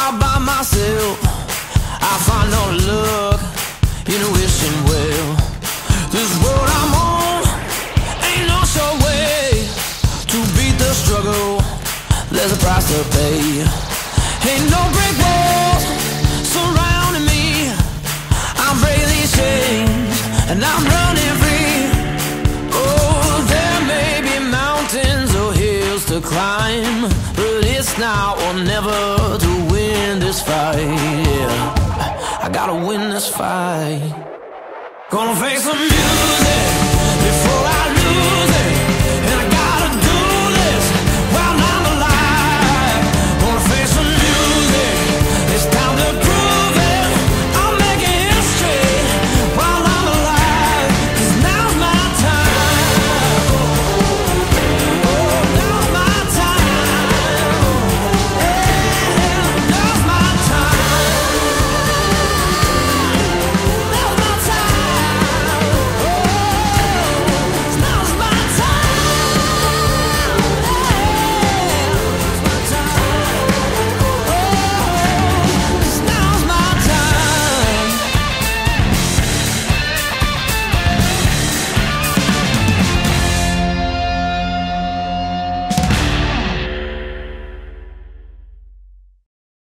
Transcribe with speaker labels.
Speaker 1: all by myself. I find no luck in wishing well. This road I'm on ain't no sure way to beat the struggle. There's a price to pay. Ain't no brick walls surrounding me. I'm breaking these chains and I'm running free. Oh, there may be mountains or hills to climb, but it's now or never to win this fight. Yeah, I gotta win this fight. Gonna face the music.